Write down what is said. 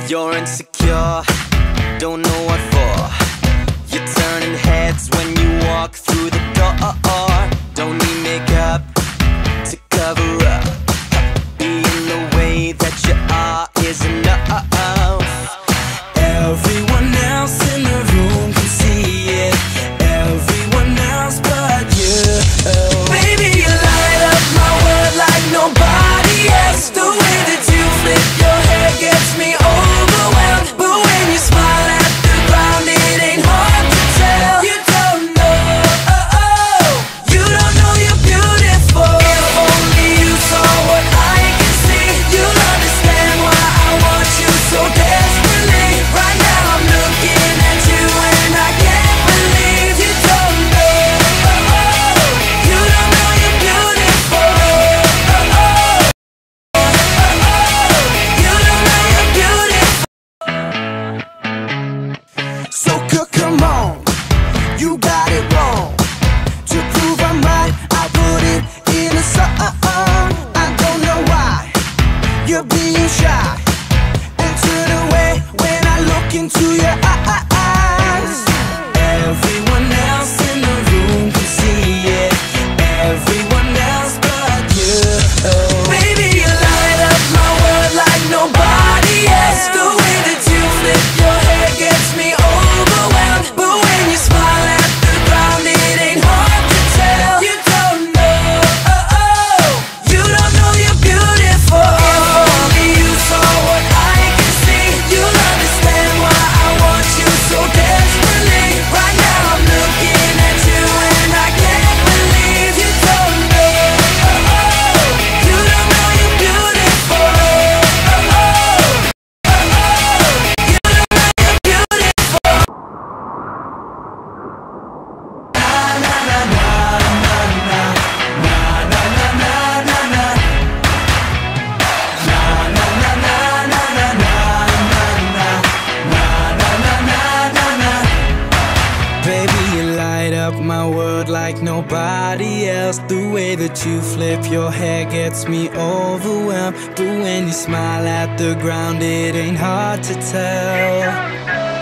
You're insecure, don't know what for. You're turning heads when you walk through the door. Don't need makeup to cover up. Being the way that you are is enough. Everyone else in the room can see it. Everyone else but you. Baby, you light up my world like nobody else. The way that you flip your hair gets me overwhelmed. But when you smile at the ground, it ain't hard to tell. You don't know, you don't know you're beautiful. If only you saw what I can see, you'll understand why I want you so desperately. Right now I'm looking at you and I can't believe you don't know, you don't know you're beautiful. You don't know you're beautiful. So good, come on, you got it wrong. To prove I'm right, I put it in a song. I don't know why you're being shy and turn away when I look into your eyes. Everyone else in the room can see it. Everyone else but you. Baby, you light up my world like nobody else. The way that you flip your hair gets me overwhelmed. But when you smile at the ground, it ain't hard to tell. You don't know, you don't know you're beautiful. If only you saw what I can see, you'll understand why I want you so desperately. Right now I'm looking at you and I can't believe you don't know, you don't know you're beautiful. Baby, you light up my world like nobody else. The way that you flip your hair gets me overwhelmed. But when you smile at the ground, it ain't hard to tell.